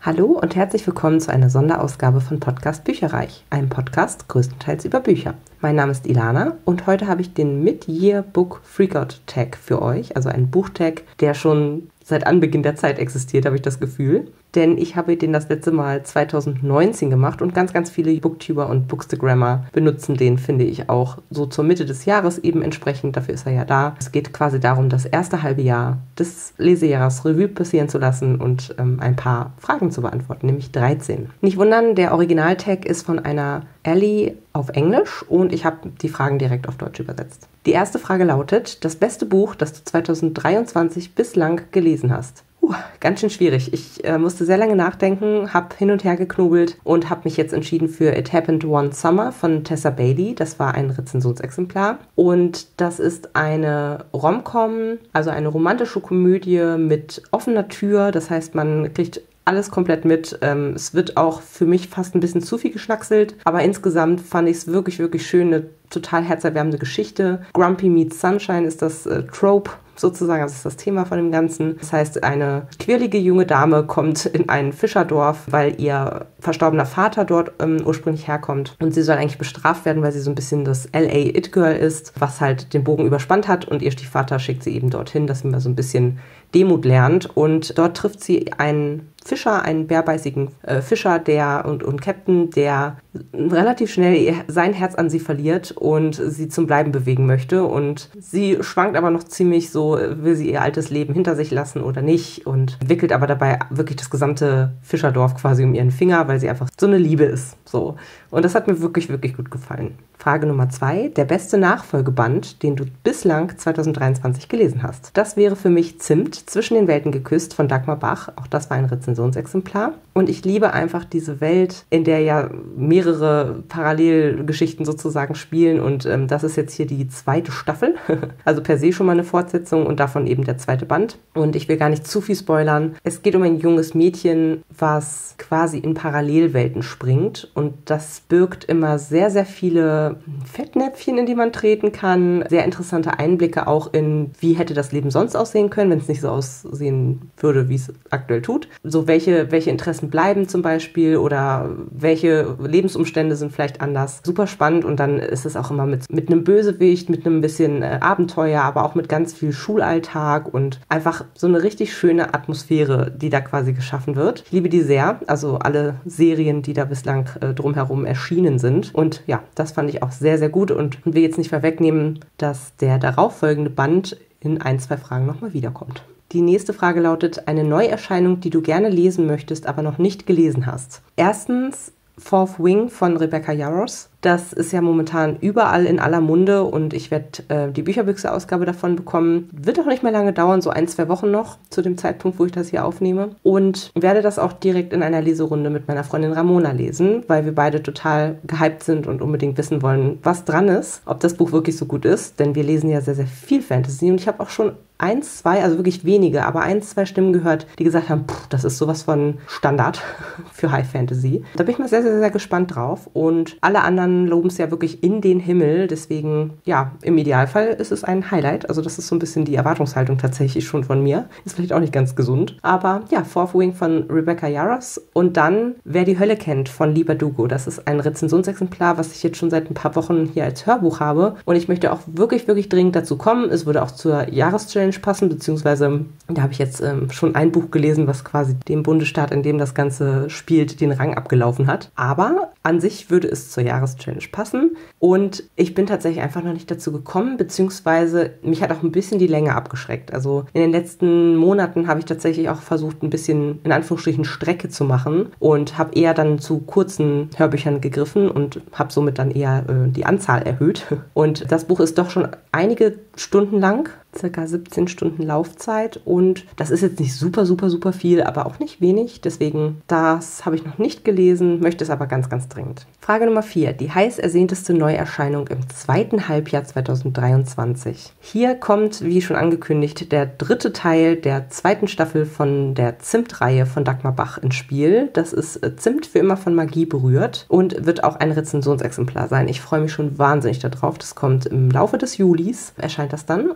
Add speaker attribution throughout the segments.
Speaker 1: Hallo und herzlich willkommen zu einer Sonderausgabe von Podcast Bücherreich, einem Podcast größtenteils über Bücher. Mein Name ist Ilana und heute habe ich den Mid-Year Book Freakout Tag für euch, also einen Buchtag, der schon seit Anbeginn der Zeit existiert, habe ich das Gefühl. Denn ich habe den das letzte Mal 2019 gemacht und ganz, ganz viele Booktuber und Bookstagrammer benutzen den, finde ich, auch so zur Mitte des Jahres eben entsprechend. Dafür ist er ja da. Es geht quasi darum, das erste halbe Jahr des Lesejahres Revue passieren zu lassen und ein paar Fragen zu beantworten, nämlich 13. Nicht wundern, der Originaltag ist von einer Ellie auf Englisch und ich habe die Fragen direkt auf Deutsch übersetzt. Die erste Frage lautet: Das beste Buch, das du 2023 bislang gelesen hast? Ganz schön schwierig. Ich musste sehr lange nachdenken, habe hin und her geknobelt und habe mich jetzt entschieden für It Happened One Summer von Tessa Bailey. Das war ein Rezensionsexemplar. Und das ist eine Rom-Com, also eine romantische Komödie mit offener Tür. Das heißt, man kriegt alles komplett mit. Es wird auch für mich fast ein bisschen zu viel geschnackselt, aber insgesamt fand ich es wirklich, wirklich schön. Eine total herzerwärmende Geschichte. Grumpy Meets Sunshine ist das Trope sozusagen, das ist das Thema von dem Ganzen. Das heißt, eine quirlige junge Dame kommt in ein Fischerdorf, weil ihr verstorbener Vater dort ursprünglich herkommt. Und sie soll eigentlich bestraft werden, weil sie so ein bisschen das LA It Girl ist, was halt den Bogen überspannt hat. Und ihr Stiefvater schickt sie eben dorthin, dass sie mal so ein bisschen Demut lernt. Und dort trifft sie einen Fischer, einen bärbeißigen Fischer und Captain, der relativ schnell sein Herz an sie verliert und sie zum Bleiben bewegen möchte. Und sie schwankt aber noch ziemlich so, will sie ihr altes Leben hinter sich lassen oder nicht, und wickelt aber dabei wirklich das gesamte Fischerdorf quasi um ihren Finger, weil sie einfach so eine Liebe ist. So. Und das hat mir wirklich, wirklich gut gefallen. Frage Nummer 2. Der beste Nachfolgeband, den du bislang 2023 gelesen hast. Das wäre für mich Zimt, Zwischen den Welten geküsst von Dagmar Bach. Auch das war ein Rezensionsexemplar. Und ich liebe einfach diese Welt, in der ja mehrere Parallelgeschichten sozusagen spielen. Und das ist jetzt hier die zweite Staffel. Also per se schon mal eine Fortsetzung und davon eben der zweite Band. Und ich will gar nicht zu viel spoilern. Es geht um ein junges Mädchen, was quasi in Parallelwelten springt. Und das birgt immer sehr, sehr viele Fettnäpfchen, in die man treten kann. Sehr interessante Einblicke auch in, wie hätte das Leben sonst aussehen können, wenn es nicht so aussehen würde, wie es aktuell tut. So welche Interessen bleiben zum Beispiel oder welche Lebensumstände sind vielleicht anders. Super spannend, und dann ist es auch immer mit einem Bösewicht, mit einem bisschen Abenteuer, aber auch mit ganz viel Schulalltag und einfach so eine richtig schöne Atmosphäre, die da quasi geschaffen wird. Ich liebe die sehr, also alle Serien, die da bislang drumherum erschienen sind. Und ja, das fand ich auch sehr, sehr gut und will jetzt nicht vorwegnehmen, dass der darauffolgende Band in 1-2 Fragen nochmal wiederkommt. Die nächste Frage lautet: Eine Neuerscheinung, die du gerne lesen möchtest, aber noch nicht gelesen hast. Erstens Fourth Wing von Rebecca Yarros. Das ist ja momentan überall in aller Munde und ich werde die Bücherbüchse-Ausgabe davon bekommen. Wird auch nicht mehr lange dauern, so 1-2 Wochen noch zu dem Zeitpunkt, wo ich das hier aufnehme. Und werde das auch direkt in einer Leserunde mit meiner Freundin Ramona lesen, weil wir beide total gehypt sind und unbedingt wissen wollen, was dran ist, ob das Buch wirklich so gut ist. Denn wir lesen ja sehr, sehr viel Fantasy und ich habe auch schon 1-2, also wirklich wenige, aber 1-2 Stimmen gehört, die gesagt haben, das ist sowas von Standard für High Fantasy. Da bin ich mal sehr, sehr, sehr gespannt drauf und alle anderen loben es ja wirklich in den Himmel, deswegen, ja, im Idealfall ist es ein Highlight, also das ist so ein bisschen die Erwartungshaltung tatsächlich schon von mir, ist vielleicht auch nicht ganz gesund, aber ja, Fourth Wing von Rebecca Yarros und dann Wer die Hölle kennt von Liber Dugo, das ist ein Rezensionsexemplar, was ich jetzt schon seit ein paar Wochen hier als Hörbuch habe und ich möchte auch wirklich, wirklich dringend dazu kommen, es würde auch zur Jahreschallenge passen, beziehungsweise da habe ich jetzt schon ein Buch gelesen, was quasi dem Bundesstaat, in dem das Ganze spielt, den Rang abgelaufen hat. Aber an sich würde es zur Jahreschallenge passen und ich bin tatsächlich einfach noch nicht dazu gekommen, beziehungsweise mich hat auch ein bisschen die Länge abgeschreckt. Also in den letzten Monaten habe ich tatsächlich auch versucht, ein bisschen in Anführungsstrichen Strecke zu machen und habe eher dann zu kurzen Hörbüchern gegriffen und habe somit dann eher die Anzahl erhöht. Und das Buch ist doch schon einige Stunden lang, circa 17 Stunden Laufzeit und das ist jetzt nicht super, super, super viel, aber auch nicht wenig. Deswegen, das habe ich noch nicht gelesen, möchte es aber ganz, ganz dringend. Frage Nummer 4. Die heiß ersehteste Neuerscheinung im zweiten Halbjahr 2023. Hier kommt, wie schon angekündigt, der dritte Teil der zweiten Staffel von der Zimt-Reihe von Dagmar Bach ins Spiel. Das ist Zimt für immer von Magie berührt und wird auch ein Rezensionsexemplar sein. Ich freue mich schon wahnsinnig darauf. Das kommt im Laufe des Julis, erscheint das dann und dann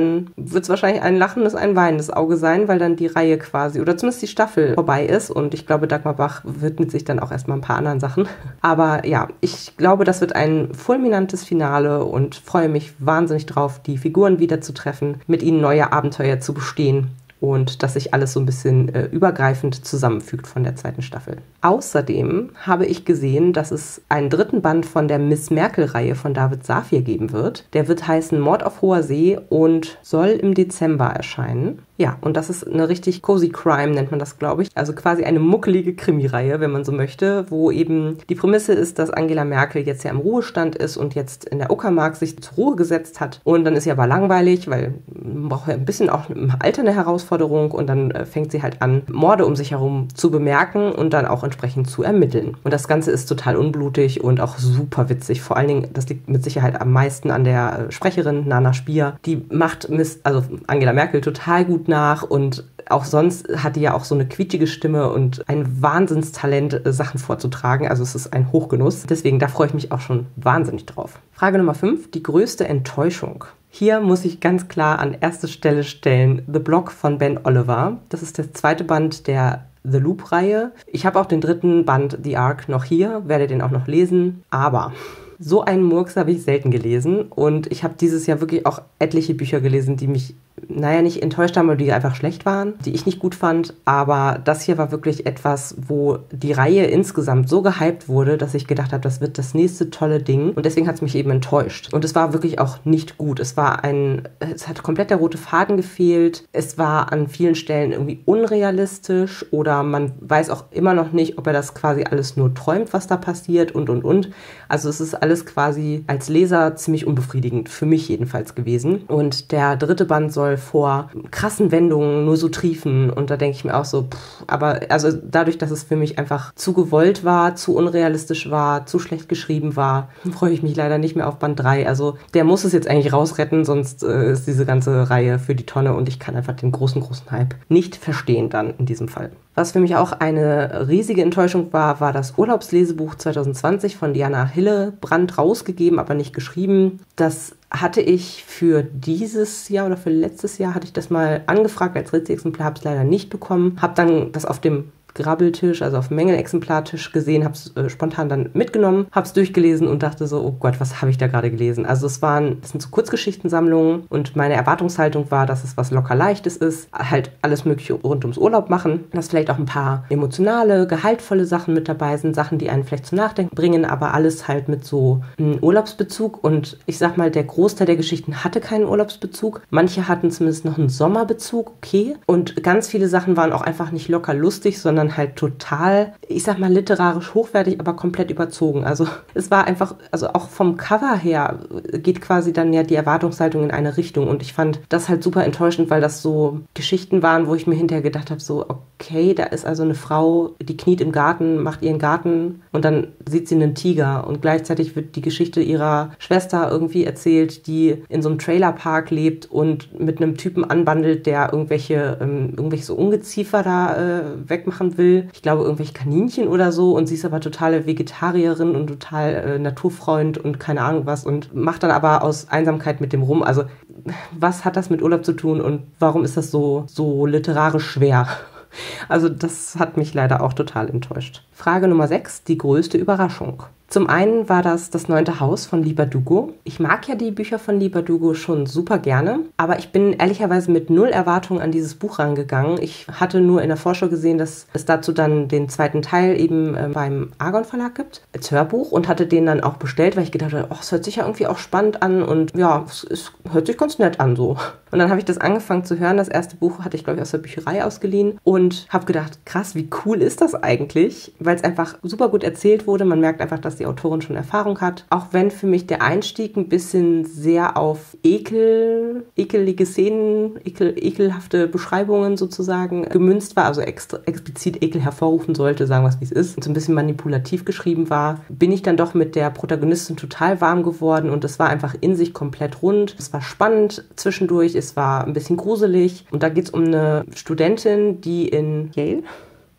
Speaker 1: dann wird es wahrscheinlich ein lachendes, ein weinendes Auge sein, weil dann die Reihe quasi, oder zumindest die Staffel vorbei ist. Und ich glaube, Dagmar Bach widmet sich dann auch erstmal ein paar anderen Sachen. Aber ja, ich glaube, das wird ein fulminantes Finale und freue mich wahnsinnig drauf, die Figuren wieder zu treffen, mit ihnen neue Abenteuer zu bestehen. Und dass sich alles so ein bisschen übergreifend zusammenfügt von der zweiten Staffel. Außerdem habe ich gesehen, dass es einen dritten Band von der Miss Merkel-Reihe von David Safir geben wird. Der wird heißen Mord auf hoher See und soll im Dezember erscheinen. Ja, und das ist eine richtig cozy Crime, nennt man das, glaube ich. Also quasi eine muckelige Krimireihe, wenn man so möchte, wo eben die Prämisse ist, dass Angela Merkel jetzt ja im Ruhestand ist und jetzt in der Uckermark sich zur Ruhe gesetzt hat. Und dann ist sie aber langweilig, weil man braucht ja ein bisschen auch im Alter eine Herausforderung und dann fängt sie halt an, Morde um sich herum zu bemerken und dann auch entsprechend zu ermitteln. Und das Ganze ist total unblutig und auch super witzig. Vor allen Dingen, das liegt mit Sicherheit am meisten an der Sprecherin Nana Spier. Die macht also Angela Merkel total gut nach und auch sonst hat die ja auch so eine quietschige Stimme und ein Wahnsinnstalent, Sachen vorzutragen. Also es ist ein Hochgenuss. Deswegen, da freue ich mich auch schon wahnsinnig drauf. Frage Nummer 5, die größte Enttäuschung. Hier muss ich ganz klar an erste Stelle stellen The Block von Ben Oliver. Das ist der zweite Band der The Loop-Reihe. Ich habe auch den dritten Band The Ark noch hier, werde den auch noch lesen, aber so einen Murks habe ich selten gelesen und ich habe dieses Jahr wirklich auch etliche Bücher gelesen, die mich nicht enttäuscht haben, oder die einfach schlecht waren, die ich nicht gut fand, aber das hier war wirklich etwas, wo die Reihe insgesamt so gehypt wurde, dass ich gedacht habe, das wird das nächste tolle Ding und deswegen hat es mich eben enttäuscht. Und es war wirklich auch nicht gut. Es hat komplett der rote Faden gefehlt, es war an vielen Stellen irgendwie unrealistisch oder man weiß auch immer noch nicht, ob er das quasi alles nur träumt, was da passiert und. Also es ist alles quasi als Leser ziemlich unbefriedigend, für mich jedenfalls gewesen. Und der dritte Band soll vor krassen Wendungen nur so triefen und da denke ich mir auch so, aber also dadurch, dass es für mich einfach zu gewollt war, zu unrealistisch war, zu schlecht geschrieben war, freue ich mich leider nicht mehr auf Band 3. Also der muss es jetzt eigentlich rausretten, sonst ist diese ganze Reihe für die Tonne und ich kann einfach den großen Hype nicht verstehen dann in diesem Fall. Was für mich auch eine riesige Enttäuschung war das Urlaubslesebuch 2020 von Diana Hillebrand rausgegeben, aber nicht geschrieben. Das hatte ich für dieses Jahr oder für letztes Jahr hatte ich das mal angefragt als Ritz-Exemplar, habe es leider nicht bekommen. Habe dann das auf dem Grabbeltisch, also auf dem Mängelexemplartisch gesehen, habe es spontan dann mitgenommen, habe es durchgelesen und dachte so, oh Gott, was habe ich da gerade gelesen? Also das sind so Kurzgeschichtensammlungen und meine Erwartungshaltung war, dass es was locker Leichtes ist, halt alles mögliche rund ums Urlaub machen, dass vielleicht auch ein paar emotionale, gehaltvolle Sachen mit dabei sind, Sachen, die einen vielleicht zum Nachdenken bringen, aber alles halt mit so einem Urlaubsbezug und ich sag mal, der Großteil der Geschichten hatte keinen Urlaubsbezug, manche hatten zumindest noch einen Sommerbezug, okay, und ganz viele Sachen waren auch einfach nicht locker lustig, sondern halt total, ich sag mal, literarisch hochwertig, aber komplett überzogen. Also es war einfach, also auch vom Cover her geht quasi dann ja die Erwartungshaltung in eine Richtung und ich fand das halt super enttäuschend, weil das so Geschichten waren, wo ich mir hinterher gedacht habe, so okay, da ist also eine Frau, die kniet im Garten, macht ihren Garten und dann sieht sie einen Tiger und gleichzeitig wird die Geschichte ihrer Schwester irgendwie erzählt, die in so einem Trailerpark lebt und mit einem Typen anbandelt, der irgendwelche so Ungeziefer da wegmachen will. Ich glaube, irgendwelche Kaninchen oder so und sie ist aber totale Vegetarierin und total Naturfreund und keine Ahnung was und macht dann aber aus Einsamkeit mit dem rum. Also was hat das mit Urlaub zu tun und warum ist das so literarisch schwer? Also das hat mich leider auch total enttäuscht. Frage Nummer 6, die größte Überraschung. Zum einen war das 9. Haus von Liber Dugo. Ich mag ja die Bücher von Liber Dugo schon super gerne, aber ich bin ehrlicherweise mit 0 Erwartungen an dieses Buch rangegangen. Ich hatte nur in der Vorschau gesehen, dass es dazu dann den zweiten Teil eben beim Argon Verlag gibt, als Hörbuch und hatte den dann auch bestellt, weil ich gedacht habe, es hört sich ja irgendwie auch spannend an und ja, es hört sich ganz nett an so. Und dann habe ich das angefangen zu hören. Das erste Buch hatte ich, glaube ich, aus der Bücherei ausgeliehen und habe gedacht, krass, wie cool ist das eigentlich? Weil es einfach super gut erzählt wurde. Man merkt einfach, dass die Autorin schon Erfahrung hat. Auch wenn für mich der Einstieg ein bisschen sehr auf ekelige Szenen, ekelhafte Beschreibungen sozusagen gemünzt war, also explizit Ekel hervorrufen sollte, sagen wir es wie es ist, und so ein bisschen manipulativ geschrieben war, bin ich dann doch mit der Protagonistin total warm geworden und es war einfach in sich komplett rund. Es war spannend zwischendurch, es war ein bisschen gruselig und da geht es um eine Studentin, die in Yale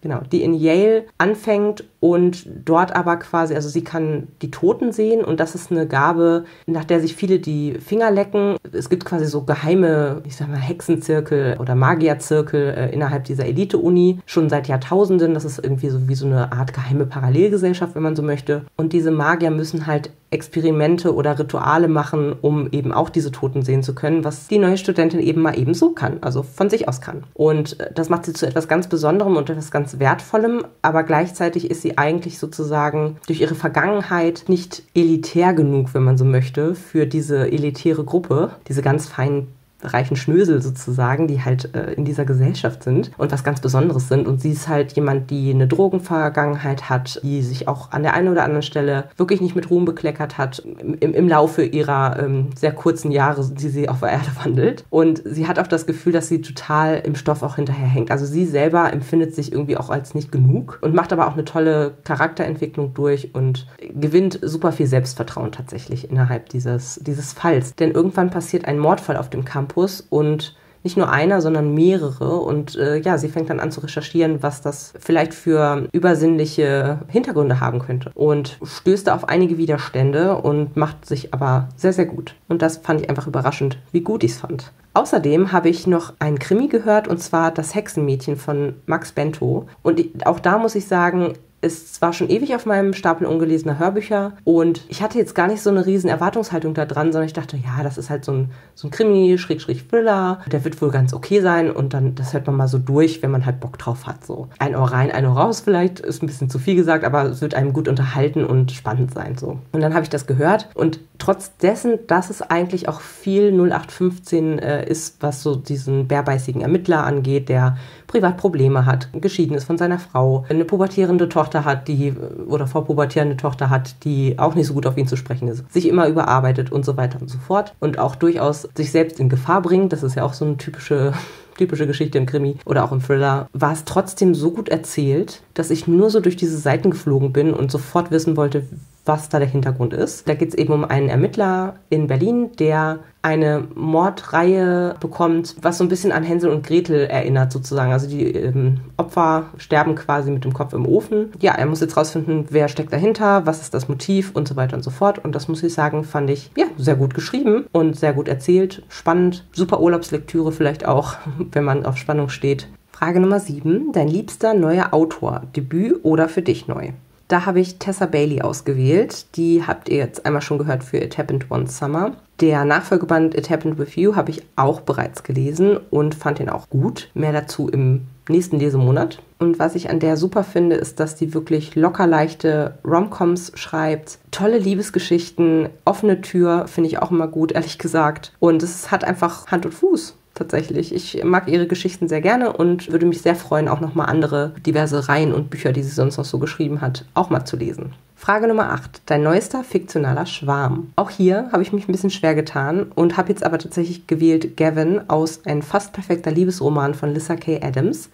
Speaker 1: Genau, die in Yale anfängt und dort aber quasi, also sie kann die Toten sehen und das ist eine Gabe, nach der sich viele die Finger lecken. Es gibt quasi so geheime, ich sag mal, Hexenzirkel oder Magierzirkel innerhalb dieser Elite-Uni, schon seit Jahrtausenden. Das ist irgendwie so wie so eine Art geheime Parallelgesellschaft, wenn man so möchte. Und diese Magier müssen halt Experimente oder Rituale machen, um eben auch diese Toten sehen zu können, was die neue Studentin eben mal eben so kann, also von sich aus kann. Und das macht sie zu etwas ganz Besonderem und etwas ganz Wertvollem, aber gleichzeitig ist sie eigentlich sozusagen durch ihre Vergangenheit nicht elitär genug, wenn man so möchte, für diese elitäre Gruppe, diese ganz feinen reichen Schnösel sozusagen, die halt in dieser Gesellschaft sind und was ganz Besonderes sind. Und sie ist halt jemand, die eine Drogenvergangenheit hat, die sich auch an der einen oder anderen Stelle wirklich nicht mit Ruhm bekleckert hat im Laufe ihrer sehr kurzen Jahre, die sie auf der Erde wandelt. Und sie hat auch das Gefühl, dass sie total im Stoff auch hinterherhängt. Also sie selber empfindet sich irgendwie auch als nicht genug und macht aber auch eine tolle Charakterentwicklung durch und gewinnt super viel Selbstvertrauen tatsächlich innerhalb dieses Falls. Denn irgendwann passiert ein Mordfall auf dem Campus und nicht nur einer, sondern mehrere. Und sie fängt dann an zu recherchieren, was das vielleicht für übersinnliche Hintergründe haben könnte. Und stößt da auf einige Widerstände und macht sich aber sehr, sehr gut. Und das fand ich einfach überraschend, wie gut ich es fand. Außerdem habe ich noch einen Krimi gehört, und zwar Das Hexenmädchen von Max Bento. Und auch da muss ich sagen, es war schon ewig auf meinem Stapel ungelesener Hörbücher und ich hatte jetzt gar nicht so eine riesen Erwartungshaltung da dran, sondern ich dachte, ja, das ist halt so ein Krimi, Thriller, der wird wohl ganz okay sein und dann, das hört man mal so durch, wenn man halt Bock drauf hat, so. Ein Ohr rein, ein Ohr raus vielleicht, ist ein bisschen zu viel gesagt, aber es wird einem gut unterhalten und spannend sein, so. Und dann habe ich das gehört und trotz dessen, dass es eigentlich auch viel 0815 ist, was so diesen bärbeißigen Ermittler angeht, der privat Probleme hat, geschieden ist von seiner Frau, eine pubertierende Tochter hat, oder vorpubertierende Tochter hat, die auch nicht so gut auf ihn zu sprechen ist, sich immer überarbeitet und so weiter und so fort und auch durchaus sich selbst in Gefahr bringt, das ist ja auch so eine typische Geschichte im Krimi oder auch im Thriller, war es trotzdem so gut erzählt, dass ich nur so durch diese Seiten geflogen bin und sofort wissen wollte, was da der Hintergrund ist. Da geht es eben um einen Ermittler in Berlin, der eine Mordreihe bekommt, was so ein bisschen an Hänsel und Gretel erinnert sozusagen. Also die Opfer sterben quasi mit dem Kopf im Ofen. Ja, er muss jetzt rausfinden, wer steckt dahinter, was ist das Motiv und so weiter und so fort. Und das muss ich sagen, fand ich sehr gut geschrieben und sehr gut erzählt, spannend, super Urlaubslektüre vielleicht auch, wenn man auf Spannung steht. Frage Nummer 7. Dein liebster neuer Autor, Debüt oder für dich neu? Da habe ich Tessa Bailey ausgewählt. Die habt ihr jetzt einmal schon gehört für It Happened One Summer. Der Nachfolgeband It Happened With You habe ich auch bereits gelesen und fand ihn auch gut. Mehr dazu im nächsten Lesemonat. Und was ich an der super finde, ist, dass die wirklich locker leichte Rom-Coms schreibt. Tolle Liebesgeschichten, offene Tür, finde ich auch immer gut, ehrlich gesagt. Und es hat einfach Hand und Fuß. Tatsächlich. Ich mag ihre Geschichten sehr gerne und würde mich sehr freuen, auch nochmal andere diverse Reihen und Bücher, die sie sonst noch so geschrieben hat, auch mal zu lesen. Frage Nummer 8. Dein neuester fiktionaler Schwarm. Auch hier habe ich mich ein bisschen schwer getan und habe jetzt aber tatsächlich gewählt Gavin aus Ein fast perfekter Liebesroman von Lyssa Kay Adams.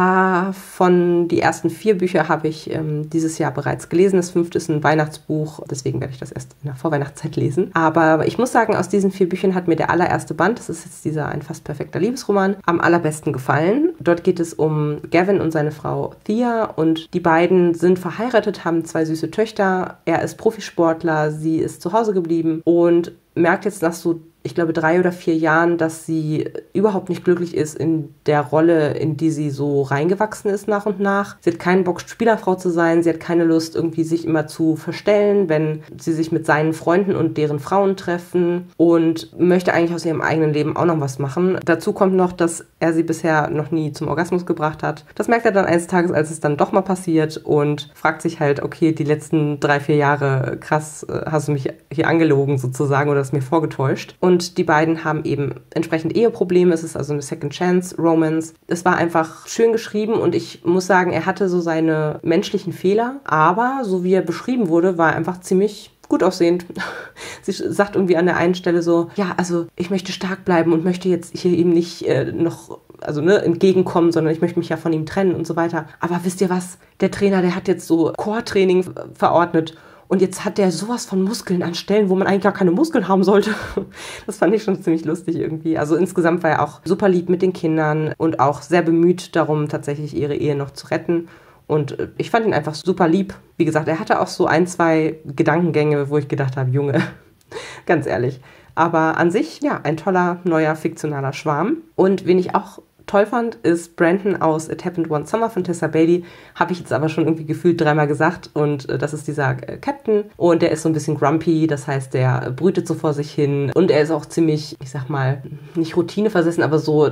Speaker 1: Davon die ersten 4 Bücher habe ich dieses Jahr bereits gelesen. Das 5. ist ein Weihnachtsbuch, deswegen werde ich das erst in der Vorweihnachtszeit lesen. Aber ich muss sagen, aus diesen 4 Büchern hat mir der allererste Band, das ist jetzt dieser Ein fast perfekter Liebesroman, am allerbesten gefallen. Dort geht es um Gavin und seine Frau Thea und die beiden sind verheiratet, haben 2 süße Töchter. Er ist Profisportler, sie ist zu Hause geblieben und merkt jetzt nach so, ich glaube, 3 oder 4 Jahren, dass sie überhaupt nicht glücklich ist in der Rolle, in die sie so reingewachsen ist nach und nach. Sie hat keinen Bock, Spielerfrau zu sein. Sie hat keine Lust, irgendwie sich immer zu verstellen, wenn sie sich mit seinen Freunden und deren Frauen treffen und möchte eigentlich aus ihrem eigenen Leben auch noch was machen. Dazu kommt noch, dass er sie bisher noch nie zum Orgasmus gebracht hat. Das merkt er dann eines Tages, als es dann doch mal passiert und fragt sich halt, okay, die letzten 3, 4 Jahre, krass, hast du mich hier angelogen sozusagen oder hast mir vorgetäuscht. Und die beiden haben eben entsprechend Eheprobleme. Es ist also eine Second-Chance-Romance. Es war einfach schön geschrieben und ich muss sagen, er hatte so seine menschlichen Fehler, aber so wie er beschrieben wurde, war er einfach ziemlich gut aussehend. Sie sagt irgendwie an der einen Stelle so, ja, also ich möchte stark bleiben und möchte jetzt hier ihm nicht entgegenkommen, sondern ich möchte mich ja von ihm trennen und so weiter. Aber wisst ihr was? Der Trainer, der hat jetzt so Core-Training verordnet und jetzt hat der sowas von Muskeln an Stellen, wo man eigentlich gar keine Muskeln haben sollte. Das fand ich schon ziemlich lustig irgendwie. Also insgesamt war er auch super lieb mit den Kindern und auch sehr bemüht darum, tatsächlich ihre Ehe noch zu retten. Und ich fand ihn einfach super lieb. Wie gesagt, er hatte auch so 1, 2 Gedankengänge, wo ich gedacht habe, Junge, ganz ehrlich. Aber an sich, ja, ein toller, neuer, fiktionaler Schwarm. Und wen ich auch toll fand, ist Brandon aus It Happened One Summer von Tessa Bailey. Habe ich jetzt aber schon irgendwie gefühlt 3-mal gesagt. Und das ist dieser Captain. Und der ist so ein bisschen grumpy. Das heißt, der brütet so vor sich hin. Und er ist auch ziemlich, ich sag mal, nicht routineversessen, aber so,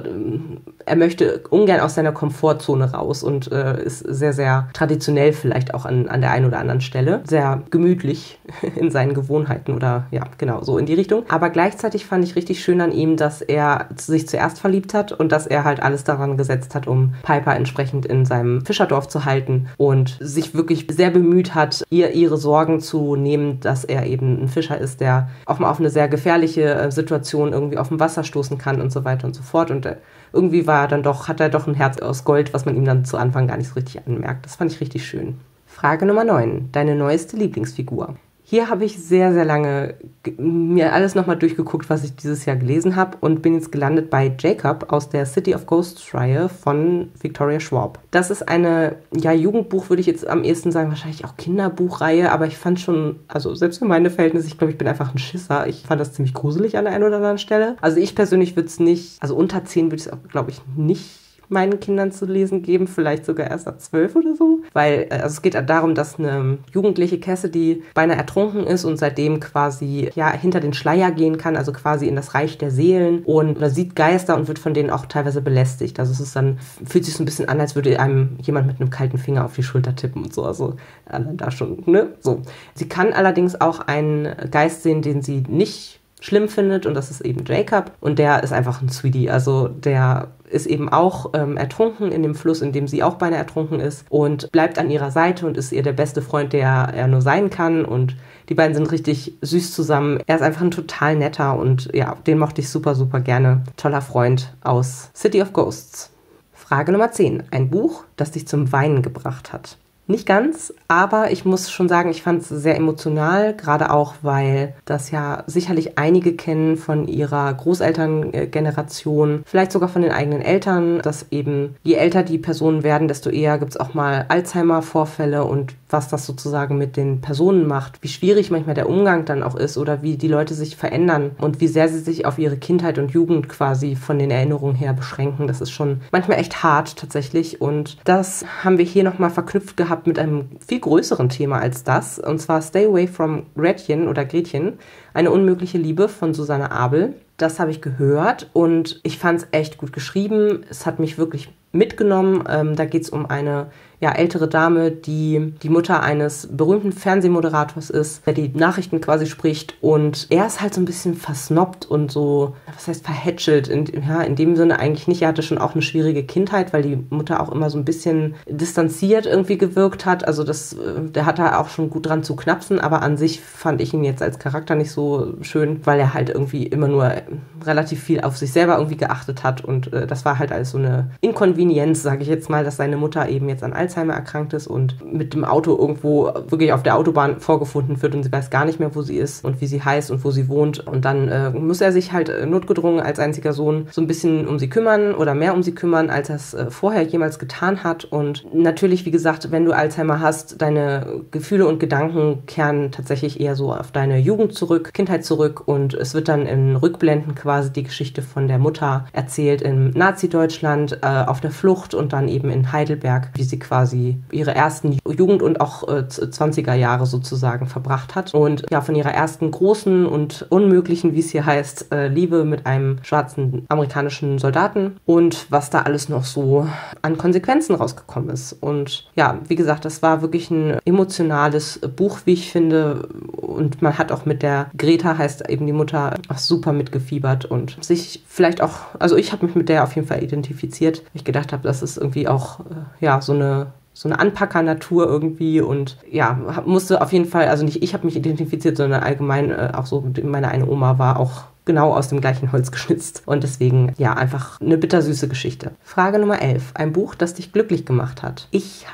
Speaker 1: er möchte ungern aus seiner Komfortzone raus. Und ist sehr, sehr traditionell vielleicht auch an der einen oder anderen Stelle. Sehr gemütlich in seinen Gewohnheiten oder ja, genau, so in die Richtung. Aber gleichzeitig fand ich richtig schön an ihm, dass er sich zuerst verliebt hat und dass er halt alles daran gesetzt hat, um Piper entsprechend in seinem Fischerdorf zu halten und sich wirklich sehr bemüht hat, ihr ihre Sorgen zu nehmen, dass er eben ein Fischer ist, der auch mal auf eine sehr gefährliche Situation irgendwie auf dem Wasser stoßen kann und so weiter und so fort. Und irgendwie hat er doch ein Herz aus Gold, was man ihm dann zu Anfang gar nicht so richtig anmerkt. Das fand ich richtig schön. Frage Nummer 9. Deine neueste Lieblingsfigur? Hier habe ich sehr, sehr lange mir alles nochmal durchgeguckt, was ich dieses Jahr gelesen habe und bin jetzt gelandet bei Jacob aus der City of Ghosts-Reihe von Victoria Schwab. Das ist eine, ja, Jugendbuch würde ich jetzt am ehesten sagen, wahrscheinlich auch Kinderbuchreihe, aber ich fand schon, also selbst für meine Verhältnisse, ich glaube, ich bin einfach ein Schisser. Ich fand das ziemlich gruselig an der einen oder anderen Stelle. Also ich persönlich würde es nicht, also unter 10 würde ich es auch, glaube ich, nicht meinen Kindern zu lesen geben, vielleicht sogar erst ab 12 oder so. Weil also es geht darum, dass eine jugendliche Cassidy beinahe ertrunken ist und seitdem quasi ja hinter den Schleier gehen kann, also quasi in das Reich der Seelen und sieht Geister und wird von denen auch teilweise belästigt. Also es ist dann, fühlt sich so ein bisschen an, als würde einem jemand mit einem kalten Finger auf die Schulter tippen und so. Also da schon, ne? So. Sie kann allerdings auch einen Geist sehen, den sie nicht schlimm findet und das ist eben Jacob und der ist einfach ein Sweetie. Also der ist eben auch ertrunken in dem Fluss, in dem sie auch beinahe ertrunken ist und bleibt an ihrer Seite und ist ihr der beste Freund, der er nur sein kann und die beiden sind richtig süß zusammen. Er ist einfach ein total netter und ja, den mochte ich super, super gerne. Toller Freund aus City of Ghosts. Frage Nummer 10. Ein Buch, das dich zum Weinen gebracht hat. Nicht ganz, aber ich muss schon sagen, ich fand es sehr emotional, gerade auch, weil das ja sicherlich einige kennen von ihrer Großelterngeneration, vielleicht sogar von den eigenen Eltern, dass eben je älter die Personen werden, desto eher gibt es auch mal Alzheimer-Vorfälle und was das sozusagen mit den Personen macht, wie schwierig manchmal der Umgang dann auch ist oder wie die Leute sich verändern und wie sehr sie sich auf ihre Kindheit und Jugend quasi von den Erinnerungen her beschränken. Das ist schon manchmal echt hart tatsächlich und das haben wir hier nochmal verknüpft gehabt mit einem viel größeren Thema als das, und zwar Stay Away from Gretchen oder Gretchen, eine unmögliche Liebe von Susanne Abel. Das habe ich gehört und ich fand es echt gut geschrieben. Es hat mich wirklich mitgenommen. Da geht es um eine ältere Dame, die die Mutter eines berühmten Fernsehmoderators ist, der die Nachrichten quasi spricht und er ist halt so ein bisschen versnobbt und so, was heißt verhätschelt, in dem Sinne eigentlich nicht. Er hatte schon auch eine schwierige Kindheit, weil die Mutter auch immer so ein bisschen distanziert irgendwie gewirkt hat, also der hat da auch schon gut dran zu knapsen, aber an sich fand ich ihn jetzt als Charakter nicht so schön, weil er halt irgendwie immer nur relativ viel auf sich selber irgendwie geachtet hat und das war halt alles so eine Inkonvenienz, sage ich jetzt mal, dass seine Mutter eben jetzt an Alzheimer erkrankt ist und mit dem Auto irgendwo wirklich auf der Autobahn vorgefunden wird und sie weiß gar nicht mehr, wo sie ist und wie sie heißt und wo sie wohnt und dann muss er sich halt notgedrungen als einziger Sohn so ein bisschen um sie kümmern oder mehr um sie kümmern, als er es vorher jemals getan hat und natürlich, wie gesagt, wenn du Alzheimer hast, deine Gefühle und Gedanken kehren tatsächlich eher so auf deine Jugend zurück, Kindheit zurück und es wird dann in Rückblenden quasi die Geschichte von der Mutter erzählt im Nazi-Deutschland, auf der Flucht und dann eben in Heidelberg, wie sie quasi ihre ersten Jugend- und auch 20er Jahre sozusagen verbracht hat. Und ja, von ihrer ersten großen und unmöglichen, wie es hier heißt, Liebe mit einem schwarzen amerikanischen Soldaten und was da alles noch so an Konsequenzen rausgekommen ist. Und ja, wie gesagt, das war wirklich ein emotionales Buch, wie ich finde. Und man hat auch mit der Greta, heißt eben die Mutter, auch super mitgefiebert und sich vielleicht auch, also ich habe mich mit der auf jeden Fall identifiziert. Ich gedacht habe, das ist irgendwie auch so eine Anpacker-Natur irgendwie und ja, musste auf jeden Fall, also nicht ich habe mich identifiziert, sondern allgemein auch so, meine eine Oma war auch genau aus dem gleichen Holz geschnitzt und deswegen, ja, einfach eine bittersüße Geschichte. Frage Nummer 11. Ein Buch, das dich glücklich gemacht hat. Ich habe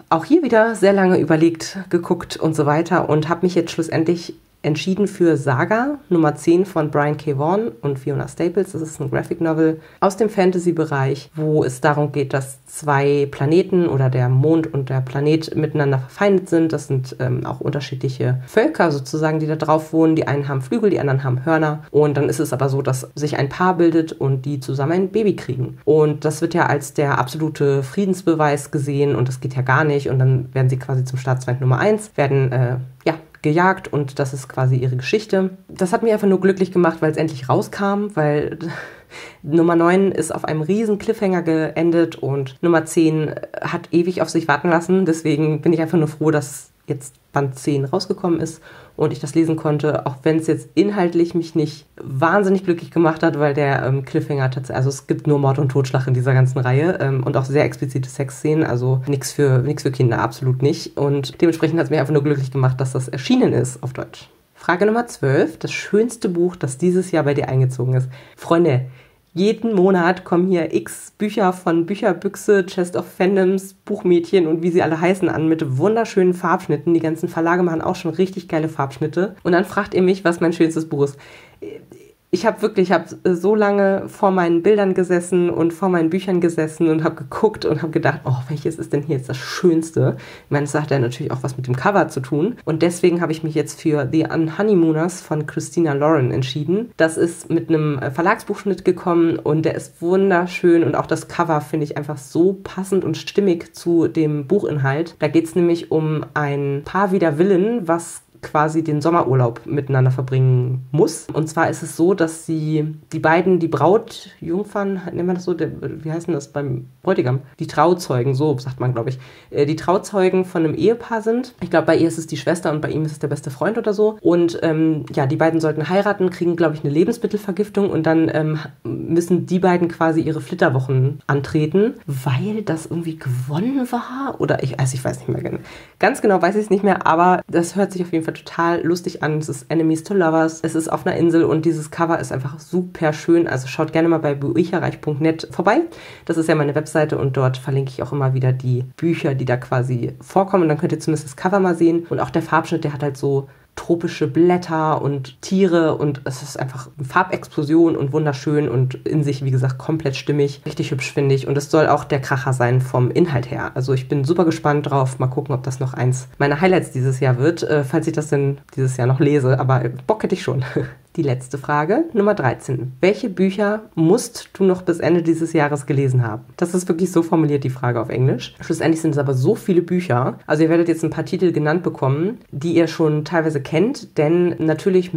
Speaker 1: auch hier wieder sehr lange überlegt, geguckt und so weiter und habe mich jetzt schlussendlich entschieden für Saga Nummer 10 von Brian K. Vaughan und Fiona Staples. Das ist ein Graphic Novel aus dem Fantasy-Bereich, wo es darum geht, dass zwei Planeten oder der Mond und der Planet miteinander verfeindet sind. Das sind auch unterschiedliche Völker sozusagen, die da drauf wohnen. Die einen haben Flügel, die anderen haben Hörner. Und dann ist es aber so, dass sich ein Paar bildet und die zusammen ein Baby kriegen. Und das wird ja als der absolute Friedensbeweis gesehen und das geht ja gar nicht. Und dann werden sie quasi zum Staatsfeind Nummer 1, werden gejagt und das ist quasi ihre Geschichte. Das hat mich einfach nur glücklich gemacht, weil es endlich rauskam, weil Nummer 9 ist auf einem riesen Cliffhanger geendet und Nummer 10 hat ewig auf sich warten lassen. Deswegen bin ich einfach nur froh, dass jetzt Band 10 rausgekommen ist und ich das lesen konnte, auch wenn es jetzt inhaltlich mich nicht wahnsinnig glücklich gemacht hat, weil der Cliffhanger tatsächlich, also es gibt nur Mord und Totschlag in dieser ganzen Reihe und auch sehr explizite Sexszenen, also nichts für Kinder, absolut nicht. Und dementsprechend hat es mir einfach nur glücklich gemacht, dass das erschienen ist auf Deutsch. Frage Nummer 12, das schönste Buch, das dieses Jahr bei dir eingezogen ist. Freunde, jeden Monat kommen hier x Bücher von Bücherbüchse, Chest of Fandoms, Buchmädchen und wie sie alle heißen an mit wunderschönen Farbschnitten. Die ganzen Verlage machen auch schon richtig geile Farbschnitte. Und dann fragt ihr mich, was mein schönstes Buch ist. Ich habe so lange vor meinen Bildern gesessen und vor meinen Büchern gesessen und habe geguckt und habe gedacht, oh, welches ist denn hier jetzt das Schönste? Ich meine, es hat ja natürlich auch was mit dem Cover zu tun. Und deswegen habe ich mich jetzt für The Unhoneymooners von Christina Lauren entschieden. Das ist mit einem Verlagsbuchschnitt gekommen und der ist wunderschön und auch das Cover finde ich einfach so passend und stimmig zu dem Buchinhalt. Da geht es nämlich um ein Paar wider Willen, was quasi den Sommerurlaub miteinander verbringen muss. Und zwar ist es so, dass die Brautjungfern, nennt man das so, wie heißt denn das beim Bräutigam? Die Trauzeugen, so sagt man, glaube ich. Die Trauzeugen von einem Ehepaar sind. Ich glaube, bei ihr ist es die Schwester und bei ihm ist es der beste Freund oder so. Und die beiden sollten heiraten, kriegen, glaube ich, eine Lebensmittelvergiftung und dann müssen die beiden quasi ihre Flitterwochen antreten, weil das irgendwie gewonnen war. Oder ich weiß nicht mehr genau. Ganz genau weiß ich es nicht mehr, aber das hört sich auf jeden Fall total lustig an. Es ist Enemies to Lovers, es ist auf einer Insel und dieses Cover ist einfach super schön. Also schaut gerne mal bei bücherreich.net vorbei. Das ist ja meine Webseite und dort verlinke ich auch immer wieder die Bücher, die da quasi vorkommen. Und dann könnt ihr zumindest das Cover mal sehen. Und auch der Farbschnitt, der hat halt so tropische Blätter und Tiere und es ist einfach eine Farbexplosion und wunderschön und in sich, wie gesagt, komplett stimmig. Richtig hübsch, finde ich. Und es soll auch der Kracher sein vom Inhalt her. Also ich bin super gespannt drauf. Mal gucken, ob das noch eins meiner Highlights dieses Jahr wird, falls ich das denn dieses Jahr noch lese. Aber Bock hätte ich schon. Die letzte Frage, Nummer 13. Welche Bücher musst du noch bis Ende dieses Jahres gelesen haben? Das ist wirklich so formuliert, die Frage auf Englisch. Schlussendlich sind es aber so viele Bücher. Also ihr werdet jetzt ein paar Titel genannt bekommen, die ihr schon teilweise kennt. Denn natürlich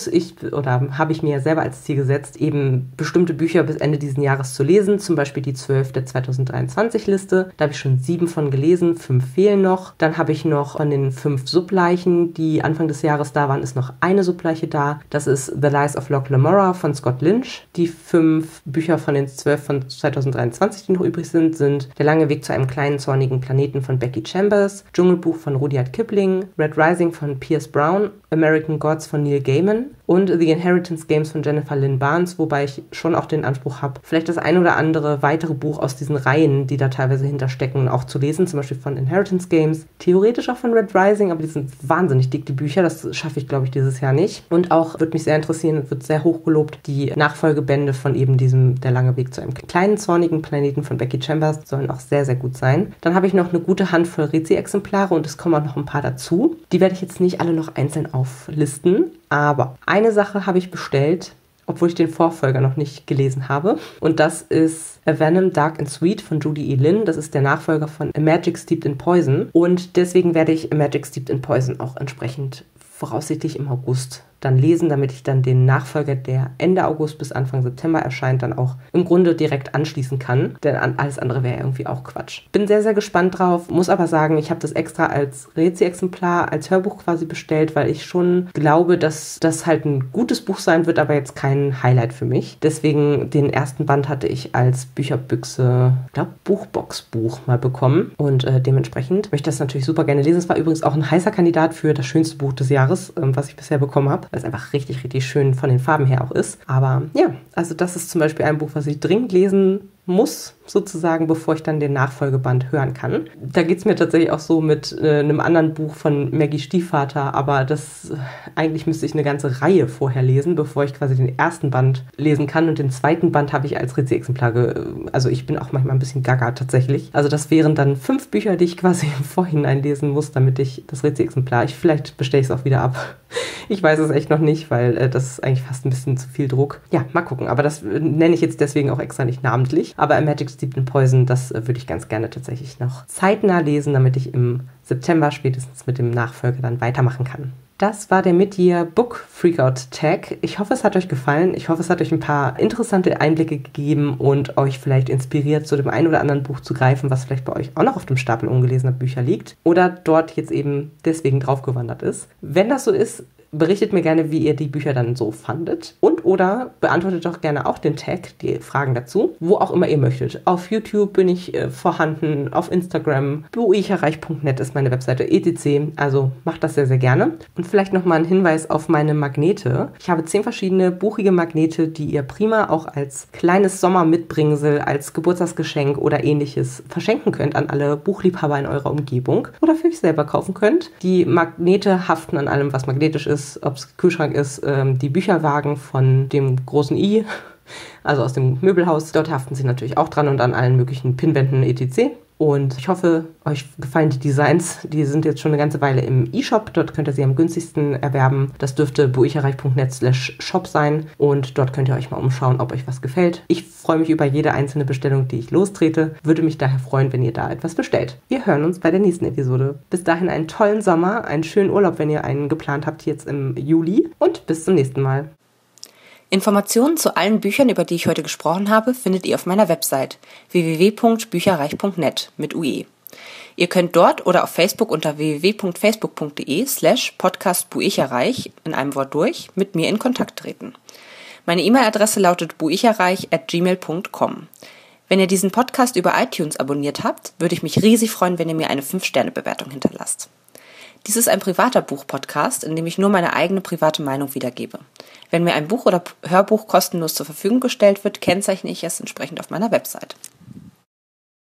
Speaker 1: habe ich mir ja selber als Ziel gesetzt, eben bestimmte Bücher bis Ende dieses Jahres zu lesen. Zum Beispiel die 12 der 2023-Liste. Da habe ich schon 7 von gelesen, 5 fehlen noch. Dann habe ich noch von den 5 Subleichen, die Anfang des Jahres da waren, ist noch eine Subleiche da. Das ist The Lies of Locke Lamora von Scott Lynch. Die 5 Bücher von den 12 von 2023, die noch übrig sind Der lange Weg zu einem kleinen, zornigen Planeten von Becky Chambers, Dschungelbuch von Rudyard Kipling, Red Rising von Pierce Brown, American Gods von Neil Gaiman und The Inheritance Games von Jennifer Lynn Barnes, wobei ich schon auch den Anspruch habe, vielleicht das ein oder andere weitere Buch aus diesen Reihen, die da teilweise hinterstecken, auch zu lesen, zum Beispiel von Inheritance Games, theoretisch auch von Red Rising, aber die sind wahnsinnig dick, die Bücher, das schaffe ich, glaube ich, dieses Jahr nicht. Und auch, würde mich sehr interessieren, wird sehr hoch gelobt, die Nachfolgebände von eben diesem Der lange Weg zu einem kleinen, zornigen Planeten von Becky Chambers sollen auch sehr, sehr gut sein. Dann habe ich noch eine gute Handvoll Rezi-Exemplare und es kommen auch noch ein paar dazu. Die werde ich jetzt nicht alle noch einzeln auflisten, aber eine Sache habe ich bestellt, obwohl ich den Vorfolger noch nicht gelesen habe. Und das ist A Venom Dark and Sweet von Judy E. Lin. Das ist der Nachfolger von A Magic Steeped in Poison. Und deswegen werde ich A Magic Steeped in Poison auch entsprechend voraussichtlich im August dann lesen, damit ich dann den Nachfolger, der Ende August bis Anfang September erscheint, dann auch im Grunde direkt anschließen kann. Denn alles andere wäre irgendwie auch Quatsch. Bin sehr, sehr gespannt drauf, muss aber sagen, ich habe das extra als Rezi-Exemplar, als Hörbuch quasi bestellt, weil ich schon glaube, dass das halt ein gutes Buch sein wird, aber jetzt kein Highlight für mich. Deswegen den ersten Band hatte ich als Bücherbüchse, ich glaube Buchbox-Buch mal bekommen und dementsprechend möchte ich das natürlich super gerne lesen. Es war übrigens auch ein heißer Kandidat für das schönste Buch des Jahres, was ich bisher bekommen habe, weil es einfach richtig, richtig schön von den Farben her auch ist. Aber ja, also das ist zum Beispiel ein Buch, was ich dringend lesen muss, sozusagen, bevor ich dann den Nachfolgeband hören kann. Da geht es mir tatsächlich auch so mit einem anderen Buch von Maggie Stiefvater, aber eigentlich müsste ich eine ganze Reihe vorher lesen, bevor ich quasi den ersten Band lesen kann, und den zweiten Band habe ich als Rezi-Exemplar, also ich bin auch manchmal ein bisschen gaga tatsächlich. Also das wären dann 5 Bücher, die ich quasi im Vorhinein lesen muss, damit ich das Rezi-Exemplar, vielleicht bestelle ich es auch wieder ab. Ich weiß es echt noch nicht, weil das ist eigentlich fast ein bisschen zu viel Druck. Ja, mal gucken, aber das nenne ich jetzt deswegen auch extra nicht namentlich. Aber A Magic Steeped in Poison, das würde ich ganz gerne tatsächlich noch zeitnah lesen, damit ich im September spätestens mit dem Nachfolger dann weitermachen kann. Das war der Mid-Year Book Freakout Tag. Ich hoffe, es hat euch gefallen. Ich hoffe, es hat euch ein paar interessante Einblicke gegeben und euch vielleicht inspiriert, zu dem einen oder anderen Buch zu greifen, was vielleicht bei euch auch noch auf dem Stapel ungelesener Bücher liegt oder dort jetzt eben deswegen draufgewandert ist. Wenn das so ist, berichtet mir gerne, wie ihr die Bücher dann so fandet, und oder beantwortet doch gerne auch den Tag, die Fragen dazu, wo auch immer ihr möchtet. Auf YouTube bin ich vorhanden, auf Instagram, buicherreich.net ist meine Webseite, etc. Also macht das sehr, sehr gerne. Und vielleicht nochmal ein Hinweis auf meine Magnete. Ich habe 10 verschiedene buchige Magnete, die ihr prima auch als kleines Sommermitbringsel, als Geburtstagsgeschenk oder ähnliches verschenken könnt an alle Buchliebhaber in eurer Umgebung oder für euch selber kaufen könnt. Die Magnete haften an allem, was magnetisch ist, ob es Kühlschrank ist, die Bücherwagen von dem großen I, also aus dem Möbelhaus. Dort haften sie natürlich auch dran und an allen möglichen Pinnwänden etc. Und ich hoffe, euch gefallen die Designs. Die sind jetzt schon eine ganze Weile im E-Shop. Dort könnt ihr sie am günstigsten erwerben. Das dürfte buicherreich.net/shop sein. Und dort könnt ihr euch mal umschauen, ob euch was gefällt. Ich freue mich über jede einzelne Bestellung, die ich lostrete. Würde mich daher freuen, wenn ihr da etwas bestellt. Wir hören uns bei der nächsten Episode. Bis dahin einen tollen Sommer, einen schönen Urlaub, wenn ihr einen geplant habt jetzt im Juli. Und bis zum nächsten Mal.
Speaker 2: Informationen zu allen Büchern, über die ich heute gesprochen habe, findet ihr auf meiner Website www.bücherreich.net mit UE. Ihr könnt dort oder auf Facebook unter www.facebook.de/podcastbuicherreich in einem Wort durch mit mir in Kontakt treten. Meine E-Mail-Adresse lautet buicherreich@gmail.com. Wenn ihr diesen Podcast über iTunes abonniert habt, würde ich mich riesig freuen, wenn ihr mir eine 5-Sterne-Bewertung hinterlasst. Dies ist ein privater Buch-Podcast, in dem ich nur meine eigene private Meinung wiedergebe. Wenn mir ein Buch oder Hörbuch kostenlos zur Verfügung gestellt wird, kennzeichne ich es entsprechend auf meiner Website.